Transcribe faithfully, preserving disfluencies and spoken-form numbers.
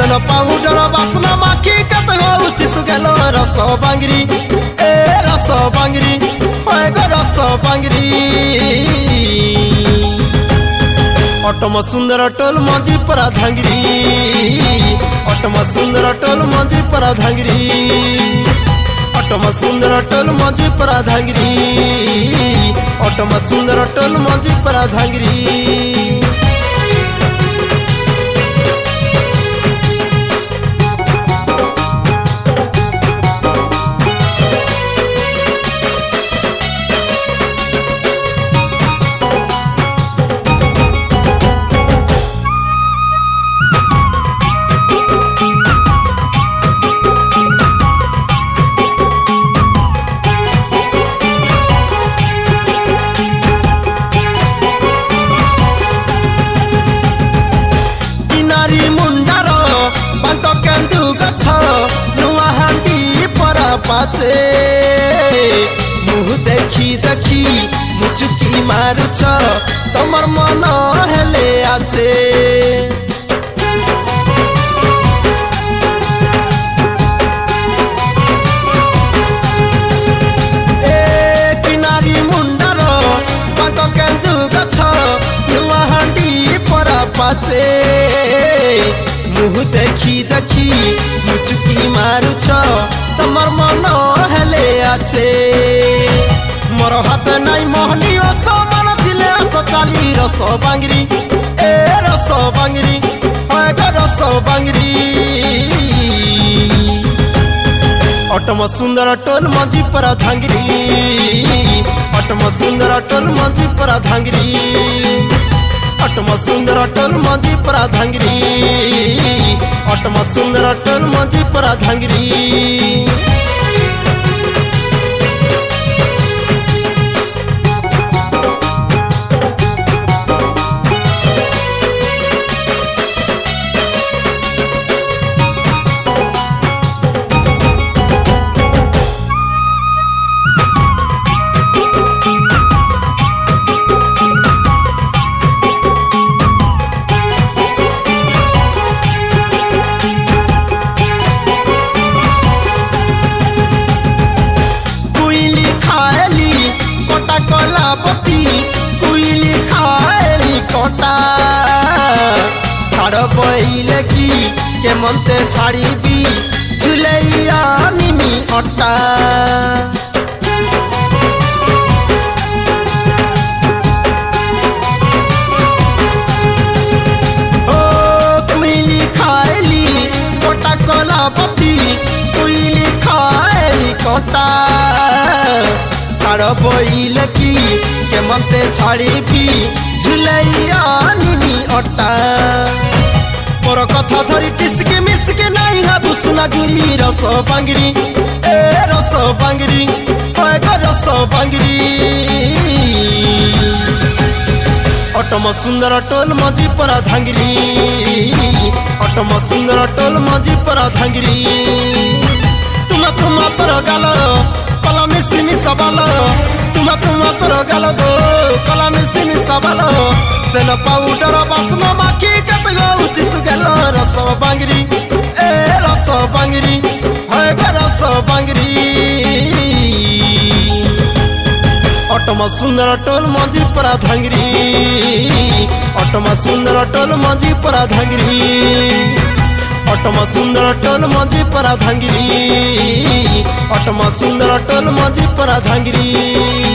Sen powder बासना माखी कत होउति सुगेलो रस बांगरी ए रस बांगरी होय गो रस बांगरी अटम सुंदर टोल मंजी परा धांगरी अटम सुंदर टोल मंजी परा धांगरी अटम सुंदर टोल मंजी परा धांगरी अटम सुंदर टोल मंजी परा धांगरी पाचे मुह देखी देखी मुचुकी मारुछ तमर मन हेले आचे ए किनारी मुंडर बांक केंदु गछ नुआ हांडी परा पाचे मुह देखी देखी मुचुकी मारुछ तमर मन हेले आचे मोर हाथ नाई मोहनी ओ समान दिले आस चाली रस बांगरी ए रस बांगरी होय गो रस बांगरी अटम सुंदर टोल मंजी परा धांगरी अटम सुंदर टोल मंजी परा धांगरी अटम सुंदर टोल मंजी परा धांगरी अटम सुंदर टोल मंजी परा धांगरी बइले की के मनते छाड़ी भी झुलैया निमी अट्टा ओ कुइली खाएली कोटा कोला पति कुइली खाएली कोटा छाड़ बइले की के मनते छाड़ी भी झुलैया निमी अट्टा मोर कथा धरी टिसके मिसके नहीं हाबु सुना गुरी रस बांगरी ए रस बांगरी होय गो रस बांगरी अटम सुंदर टोल मंजी परा धांगरी अटम सुंदर टोल मंजी परा धांगरी तुम तुम तोर गाल कला मिसी मिसा बाल तुम तुम तोर गाल गो कला मिसी मिसा बाल सेन पाउडर बासना माखी कत गौति सुगेलो रस बांगरी ए रस बांगरी होय गो रस बांगरी अटम सुंदर टोल मंजी परा धांगरी अटम सुंदर टोल मंजी परा धांगरी अटम सुंदर टोल मंजी परा धांगरी अटम सुंदर टोल मंजी परा धांगरी।